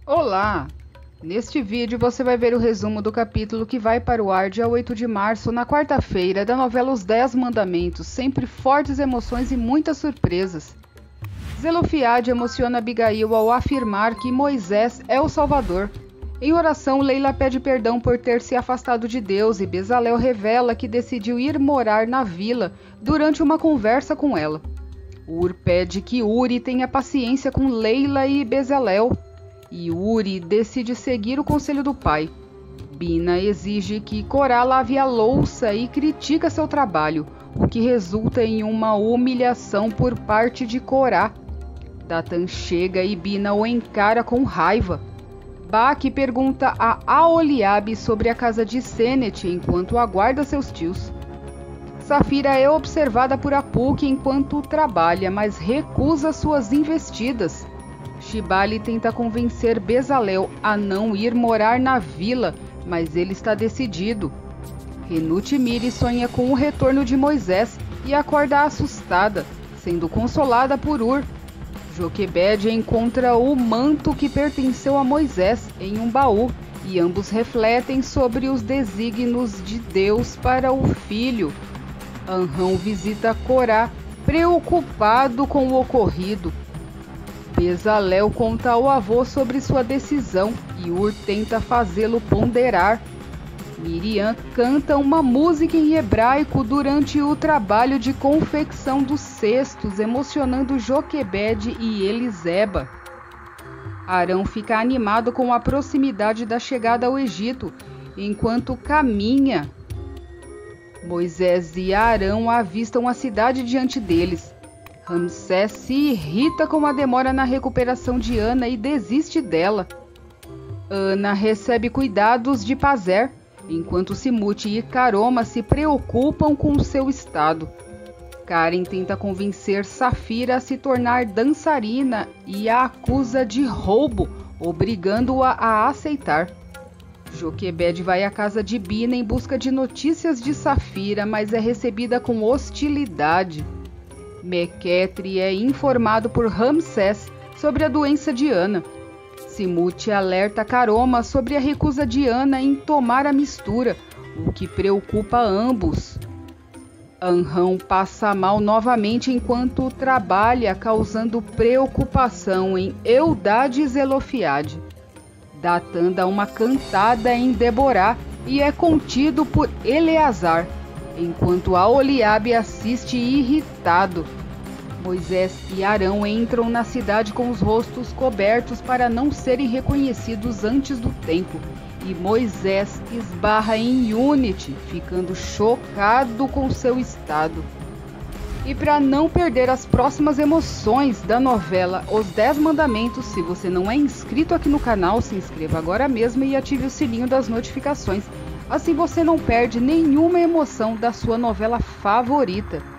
Olá! Neste vídeo você vai ver o resumo do capítulo que vai para o ar dia 8 de março, na quarta-feira, da novela Os 10 Mandamentos, sempre fortes emoções e muitas surpresas. Zelofiade emociona Abigail ao afirmar que Moisés é o Salvador. Em oração, Leila pede perdão por ter se afastado de Deus e Bezalel revela que decidiu ir morar na vila durante uma conversa com ela. Ur pede que Uri tenha paciência com Leila e Bezalel. E Uri decide seguir o conselho do pai. Bina exige que Corá lave a louça e critica seu trabalho, o que resulta em uma humilhação por parte de Corá. Datan chega e Bina o encara com raiva. Baque pergunta a Aoliabe sobre a casa de Senet enquanto aguarda seus tios. Safira é observada por Apuk enquanto trabalha, mas recusa suas investidas. Shibali tenta convencer Bezalel a não ir morar na vila, mas ele está decidido. Renutimiri sonha com o retorno de Moisés e acorda assustada, sendo consolada por Ur. Joquebed encontra o manto que pertenceu a Moisés em um baú, e ambos refletem sobre os desígnios de Deus para o filho. Anrão visita Corá, preocupado com o ocorrido. Bezalel conta ao avô sobre sua decisão e Ur tenta fazê-lo ponderar. Miriam canta uma música em hebraico durante o trabalho de confecção dos cestos, emocionando Joquebed e Eliseba. Arão fica animado com a proximidade da chegada ao Egito, enquanto caminha. Moisés e Arão avistam a cidade diante deles. Ramsés se irrita com a demora na recuperação de Ana e desiste dela. Ana recebe cuidados de Pazer, enquanto Simute e Caroma se preocupam com seu estado. Karen tenta convencer Safira a se tornar dançarina e a acusa de roubo, obrigando-a a aceitar. Joquebed vai à casa de Bina em busca de notícias de Safira, mas é recebida com hostilidade. Mequetre é informado por Ramsés sobre a doença de Ana. Simute alerta Caroma sobre a recusa de Ana em tomar a mistura, o que preocupa ambos. Anrão passa mal novamente enquanto trabalha, causando preocupação em Eldad e Zelofiade. Datan dá uma cantada em Deborá e é contido por Eleazar, enquanto Aoliabe assiste irritado. Moisés e Arão entram na cidade com os rostos cobertos para não serem reconhecidos antes do tempo, e Moisés esbarra em Unity, ficando chocado com seu estado. E para não perder as próximas emoções da novela Os 10 Mandamentos, se você não é inscrito aqui no canal, se inscreva agora mesmo e ative o sininho das notificações. Assim você não perde nenhuma emoção da sua novela favorita.